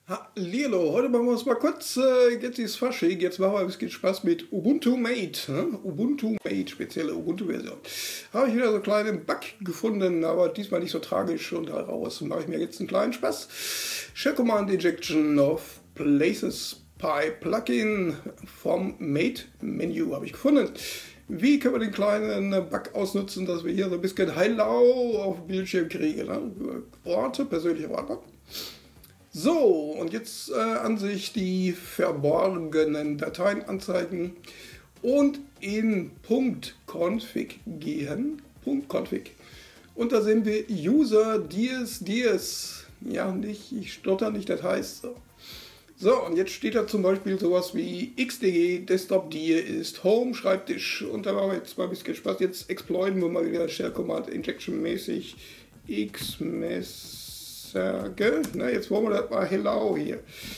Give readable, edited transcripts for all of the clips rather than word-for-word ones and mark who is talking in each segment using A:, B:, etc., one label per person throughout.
A: Hallihallo, heute machen wir uns mal kurz, jetzt ist Fasching, jetzt machen wir ein bisschen Spaß mit Ubuntu Mate, ne? Ubuntu Mate, spezielle Ubuntu-Version. Habe ich wieder so einen kleinen Bug gefunden, aber diesmal nicht so tragisch und daraus mache ich mir jetzt einen kleinen Spaß. Shell Command Injection of Places Pi Plugin vom Mate Menü habe ich gefunden. Wie können wir den kleinen Bug ausnutzen, dass wir hier so ein bisschen Hello auf dem Bildschirm kriegen, ne? Orte, persönliche Orte. So, und jetzt an sich die verborgenen Dateien anzeigen und in .config gehen. .config. Und da sehen wir User dies. Ja, nicht, ich stotter nicht, das heißt so. So, und jetzt steht da zum Beispiel sowas wie xdg desktop dir ist Home Schreibtisch. Und da machen wir jetzt mal ein bisschen Spaß. Jetzt exploiten wir mal wieder Shell Command Injection mäßig xmess. Na, jetzt wollen wir das mal Hello hier.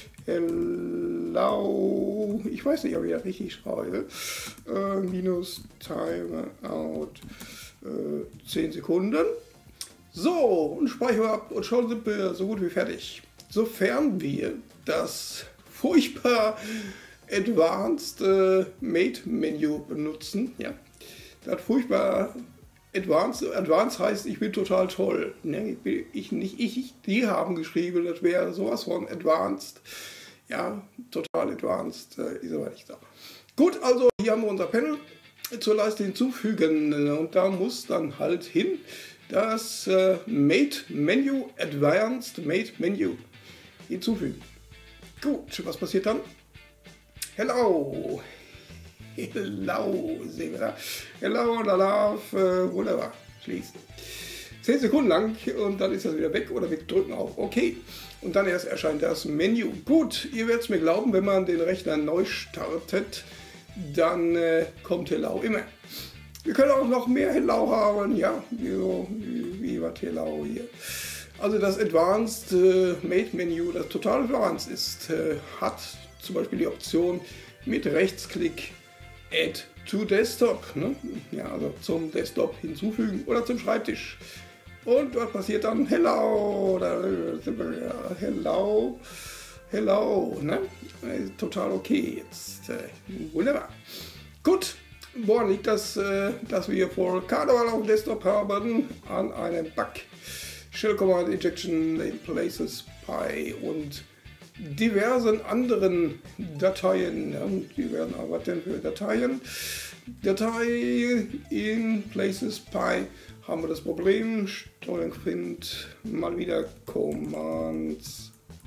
A: Hello. Ich weiß nicht, ob ich das richtig schreibe. Minus Timeout 10 Sekunden. So, und speichern ab und schon sind wir so gut wie fertig. Sofern wir das furchtbar Advanced Mate Menü benutzen. Ja, das furchtbar Advanced heißt, ich bin total toll. Ne, die haben geschrieben, das wäre sowas von Advanced. Ja, total Advanced ist aber nicht so. Gut, also hier haben wir unser Panel zur Leiste hinzufügen und da muss dann halt hin das Mate Menu, Advanced Mate Menu hinzufügen. Gut, was passiert dann? Hello! Hello, sehen wir da. Hello, wunderbar. Schließen. 10 Sekunden lang und dann ist das wieder weg oder wir drücken auf OK. Und dann erst erscheint das Menü. Gut, ihr werdet es mir glauben, wenn man den Rechner neu startet, dann kommt Hello immer. Wir können auch noch mehr Hello haben, ja, wie was Hello hier. Also das Advanced Mate Menü, das total advanced ist, hat zum Beispiel die Option mit Rechtsklick Add to Desktop, ne? Ja, also zum Desktop hinzufügen oder zum Schreibtisch. Und was passiert dann? Hello, hello, ne? Total okay jetzt. Wunderbar. Gut, woran liegt das, dass wir vor Karneval auf dem Desktop haben? An einem Bug. Shell Command Injection in Places Pi und diversen anderen Dateien. Ja, die werden aber was denn für Dateien? Datei in Places Pi haben wir das Problem. Steuerung findet mal wieder Commands.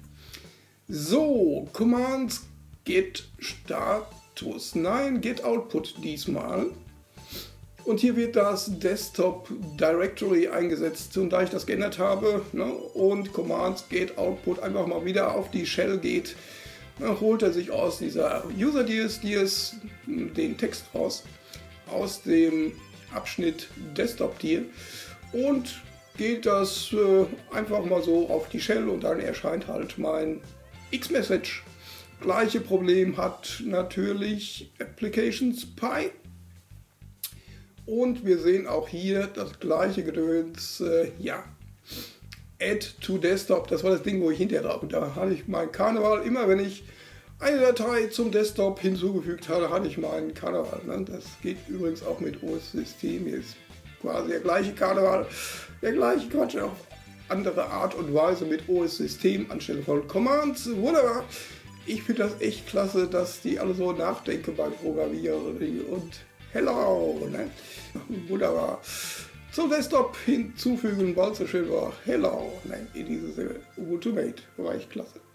A: So, Commands get Status. Nein, get Output diesmal. Und hier wird das Desktop Directory eingesetzt. Und da ich das geändert habe, ne, und Commands get Output einfach mal wieder auf die Shell geht, holt er sich aus dieser User dies den Text raus, aus dem Abschnitt Desktop dir und geht das einfach mal so auf die Shell und dann erscheint halt mein X-Message. Gleiche Problem hat natürlich Applications Pi. Und wir sehen auch hier das gleiche Gedöns, ja, Add to Desktop, das war das Ding, wo ich hinterher drauf, da hatte ich meinen Karneval, immer wenn ich eine Datei zum Desktop hinzugefügt hatte, hatte ich meinen Karneval. Ne? Das geht übrigens auch mit OS-System, hier ist quasi der gleiche Karneval, der gleiche Quatsch, auf andere Art und Weise mit OS-System anstelle von Commands. Wunderbar! Ich finde das echt klasse, dass die alle so nachdenken beim Programmieren und Hello, ne? Wunderbar. Zum Desktop hinzufügen, weil es so schön war. Hello, ne? In dieses Ubuntu Mate war echt klasse.